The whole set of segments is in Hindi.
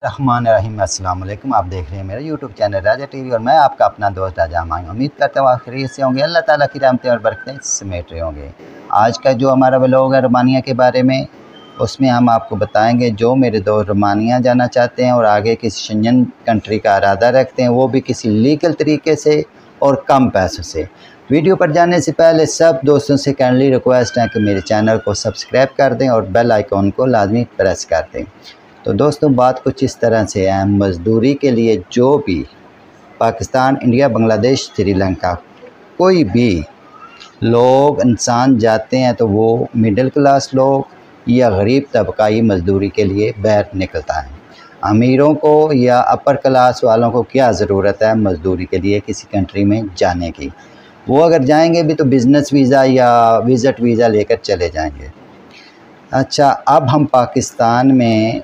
रहमान रहीम अस्सलाम वालेकुम। आप देख रहे हैं मेरा यूट्यूब चैनल राजा टीवी और मैं आपका अपना दोस्त राजा हमायूं। उम्मीद करता हूँ आप खैरियत से होंगे, अल्लाह ताला की रहमतें और बरकतें समेट रहे होंगे। आज का जो हमारा व्लॉग है रोमानिया के बारे में, उसमें हम आपको बताएंगे जो मेरे दोस्त रोमानिया जाना चाहते हैं और आगे किसी शेंजन कंट्री का इरादा रखते हैं, वो भी किसी लीगल तरीके से और कम पैसों से। वीडियो पर जाने से पहले सब दोस्तों से काइंडली रिक्वेस्ट है कि मेरे चैनल को सब्सक्राइब कर दें और बेल आइकॉन को लाजमी प्रेस कर दें। तो दोस्तों बात कुछ इस तरह से है, मज़दूरी के लिए जो भी पाकिस्तान, इंडिया, बांग्लादेश, श्रीलंका कोई भी लोग इंसान जाते हैं तो वो मिडिल क्लास लोग या गरीब तबका ही मज़दूरी के लिए बाहर निकलता है। अमीरों को या अपर क्लास वालों को क्या ज़रूरत है मज़दूरी के लिए किसी कंट्री में जाने की। वो अगर जाएंगे भी तो बिज़नेस वीज़ा या विज़िट वीज़ा लेकर चले जाएंगे। अच्छा, अब हम पाकिस्तान में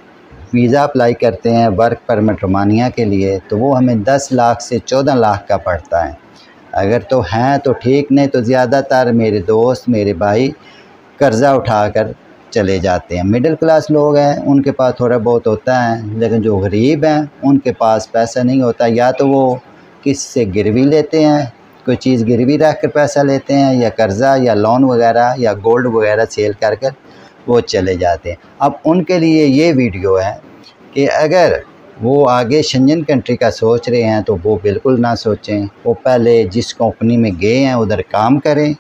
वीज़ा अप्लाई करते हैं वर्क परमिट रोमानिया के लिए, तो वो हमें 10 लाख से 14 लाख का पड़ता है। अगर तो हैं तो ठीक, नहीं तो ज़्यादातर मेरे दोस्त मेरे भाई कर्ज़ा उठाकर चले जाते हैं। मिडिल क्लास लोग हैं उनके पास थोड़ा बहुत होता है, लेकिन जो गरीब हैं उनके पास पैसा नहीं होता। या तो वो किसी से गिरवी लेते हैं, कोई चीज़ गिरवी रख कर पैसा लेते हैं, या कर्ज़ा या लोन वगैरह या गोल्ड वगैरह सेल कर कर वो चले जाते हैं। अब उनके लिए ये वीडियो है कि अगर वो आगे शेंजन कंट्री का सोच रहे हैं तो वो बिल्कुल ना सोचें। वो पहले जिस कंपनी में गए हैं उधर काम करें,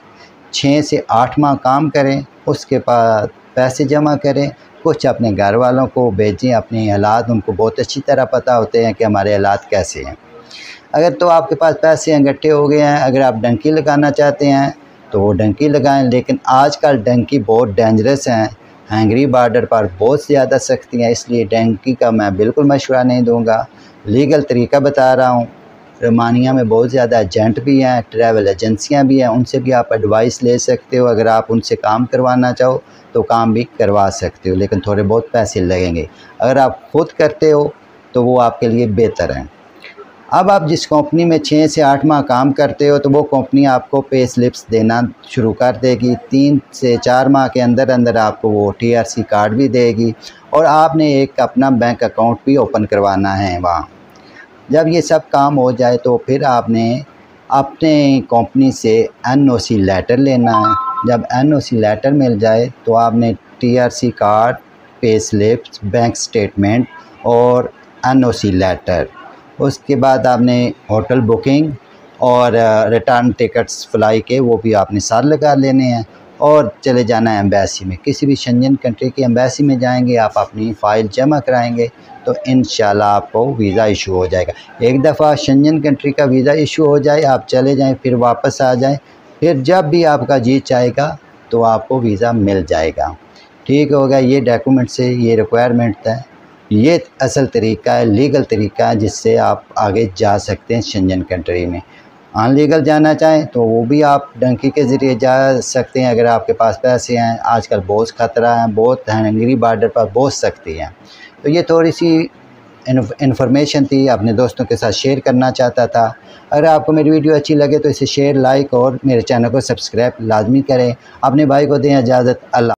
6 से 8 माह काम करें, उसके बाद पैसे जमा करें, कुछ अपने घर वालों को भेजें। अपने हालात उनको बहुत अच्छी तरह पता होते हैं कि हमारे हालात कैसे हैं। अगर तो आपके पास पैसे इकट्ठे हो गए हैं, अगर आप डंकी लगाना चाहते हैं तो वो डंकी लगाएं, लेकिन आजकल डंकी बहुत डेंजरस हैं। हंगरी बॉर्डर पर बहुत ज़्यादा सख्ती है, इसलिए डंकी का मैं बिल्कुल मशवरा नहीं दूंगा। लीगल तरीका बता रहा हूँ। रोमानिया में बहुत ज़्यादा एजेंट भी हैं, ट्रैवल एजेंसियाँ भी हैं, उनसे भी आप एडवाइस ले सकते हो। अगर आप उनसे काम करवाना चाहो तो काम भी करवा सकते हो, लेकिन थोड़े बहुत पैसे लगेंगे। अगर आप खुद करते हो तो वो आपके लिए बेहतर है। अब आप जिस कंपनी में 6 से 8 माह काम करते हो तो वो कंपनी आपको पे स्लिप्स देना शुरू कर देगी। 3 से 4 माह के अंदर अंदर आपको वो TRC कार्ड भी देगी और आपने एक अपना बैंक अकाउंट भी ओपन करवाना है वहाँ। जब ये सब काम हो जाए तो फिर आपने अपने कंपनी से NOC लेटर लेना है। जब NOC लेटर मिल जाए तो आपने TRC card, pay slips, bank statement और NOC लेटर, उसके बाद आपने होटल बुकिंग और रिटर्न टिकट्स फ्लाई के वो भी आपने साथ लगा लेने हैं और चले जाना है एम्बेसी में। किसी भी शेंजन कंट्री की एम्बेसी में जाएंगे, आप अपनी फ़ाइल जमा कराएंगे तो इंशाल्लाह आपको वीज़ा इशू हो जाएगा। एक दफ़ा शेंजन कंट्री का वीज़ा इशू हो जाए, आप चले जाएं, फिर वापस आ जाएं, फिर जब भी आपका जी चाहेगा तो आपको वीज़ा मिल जाएगा। ठीक होगा। ये डॉक्यूमेंट से ये रिक्वायरमेंट है, ये असल तरीका है, लीगल तरीका है जिससे आप आगे जा सकते हैं शेंजन कंट्री में। अनलीगल जाना चाहें तो वो भी आप डंकी के ज़रिए जा सकते हैं अगर आपके पास पैसे हैं। आजकल बहुत ख़तरा है, बहुत हंगरी बॉर्डर पर बहुत सख्ती है। तो ये थोड़ी सी इन्फॉर्मेशन थी, अपने दोस्तों के साथ शेयर करना चाहता था। अगर आपको मेरी वीडियो अच्छी लगे तो इसे शेयर, लाइक और मेरे चैनल को सब्सक्राइब लाजमी करें। अपने भाई को दें इजाज़त। अल्लाह।